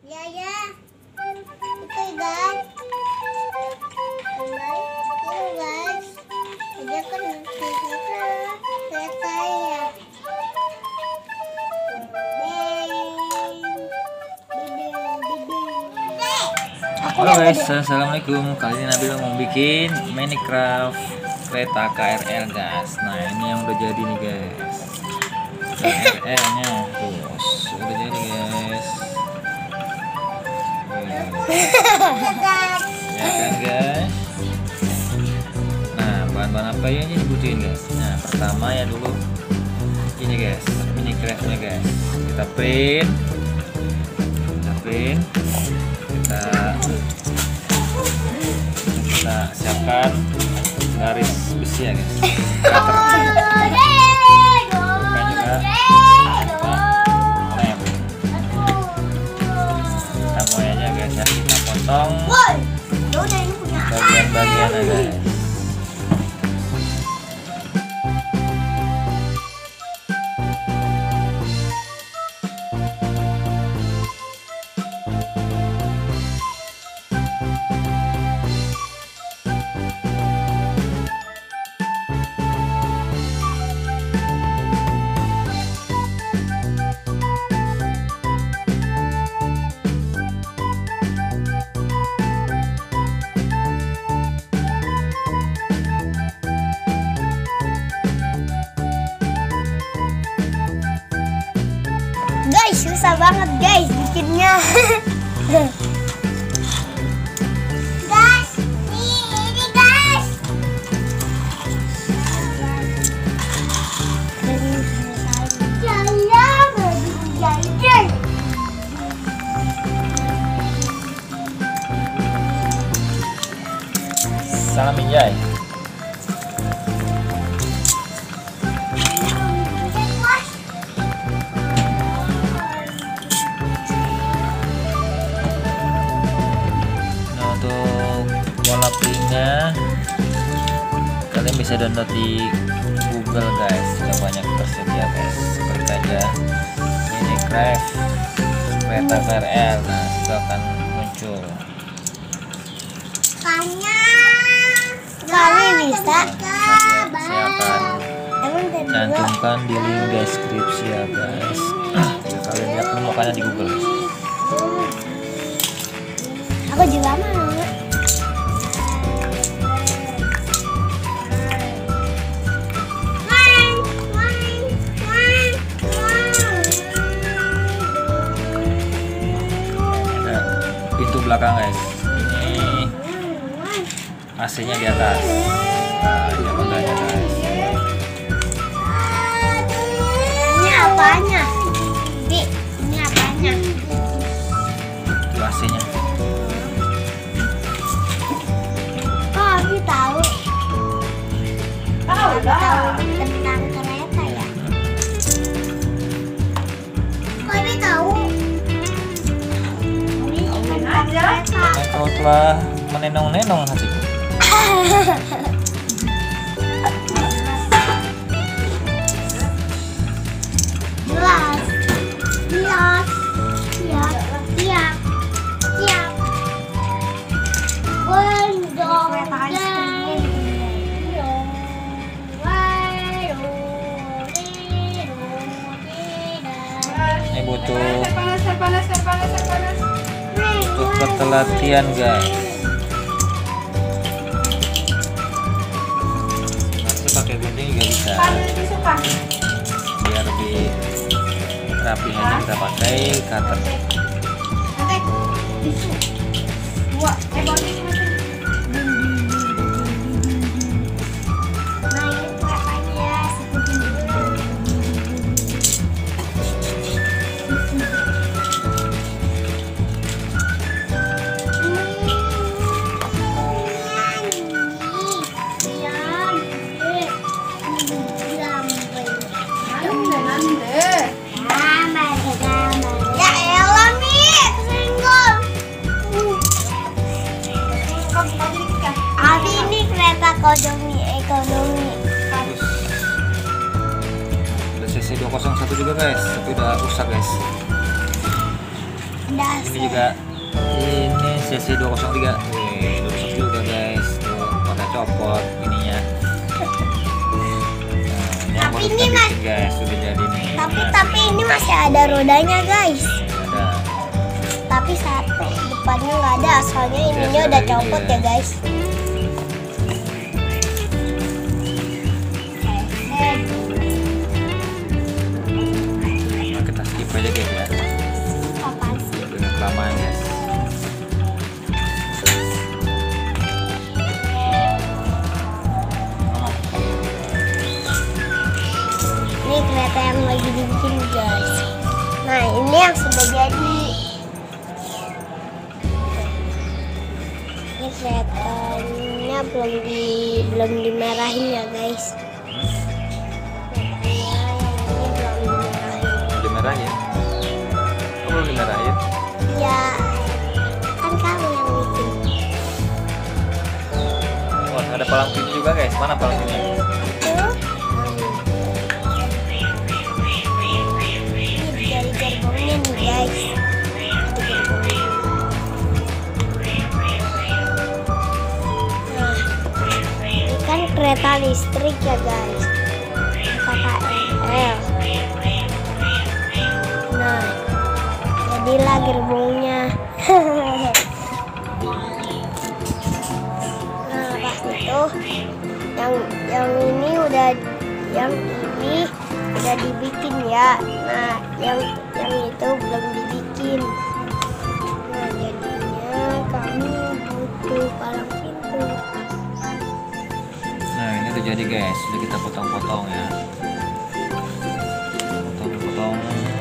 Ya ya. Itu guys. Itu guys. Dia kan kereta ya. Halo guys, assalamualaikum. Kali ini Nabil mau bikin Minecraft kereta KRL guys. Nah ini yang udah jadi nih guys. KRL nya tuh udah jadi guys. Ya kan guys. Nah bahan-bahan apa ya yang dibutuhin guys? Nah pertama ya dulu ini guys, Minecraftnya guys. Kita print, kita siapkan garis besi ya guys. Bukan juga lem. Kita mulainya guys ya, kita potong bagian-bagiannya guys. Guys, susah banget guys bikinnya. Guys, ini guys. Salam Minjai. Pola printnya kalian bisa download di Google guys, sudah banyak tersedia guys. Seperti aja Minecraft kereta KRL, nah itu akan muncul. Kali bisa. Saya akan cantumkan di link deskripsi ya guys. Jika kalian lihat menemukannya di Google guys. Aku juga mau. Pintu belakang guys, ini AC nya di atas. Nah, ini rodanya guys. Ini apanya? Ini apanya? Itu AC nya. Kok Abi tahu? Tahu tentang kereta ya? Kok Abi tahu? Karena kau telah menenong-nenong hatiku. Jelas. Siap. Ini butuh ketelatian guys. Nanti pakai gunting juga bisa. Biar lebih rapi aja kita pakai cutter. Ya elah Mi, kesenggol. Abi ini kereta ekonomi. Udah CC 201 juga guys, tapi udah rusak guys. Udah Ini juga ini CC 203. 203 juga guys. Tuh pada copot ininya. Nah, Tapi ini ini yang bikin, guys sudah jadi nih. Tapi ini masih ada rodanya guys. Ada. Tapi satu depannya nggak ada, soalnya ininya Biasa udah gitu copot ya. ya guys. Nah, kita skip aja guys ya. Apaan sih? Udah kelamaan guys. Ini kereta yang lagi dibikin guys. Nah ini yang sudah jadi. Ini keretanya belum dimerahin ya guys. Keretanya yang ini belum dimerahin. Udah merah ya? Oh, belum merah ya? Ya kan kamu yang bikin. Oh, ada palang pintu juga guys. Mana palang pintunya? Tuh. Ini dari gerbongnya nih guys. Di gerbongnya. Nah, ini kan kereta listrik ya guys. Kereta KRL. Nah, jadilah gerbongnya. Nah, pas itu yang ini udah dibikin ya. Nah, yang itu belum dibikin. Nah, jadinya kami butuh palang pintu. Nah, ini udah jadi guys. Sudah kita potong-potong ya. Potong-potong.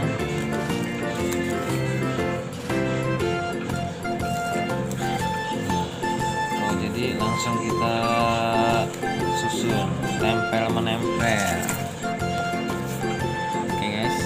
Oh, jadi langsung kita susun, tempel menempel. Oke guys.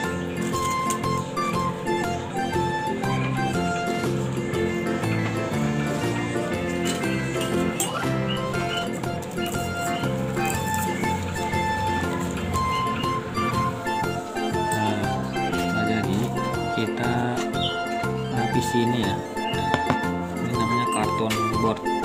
Nah, jadi kita lapis ini ya. Ini namanya karton board.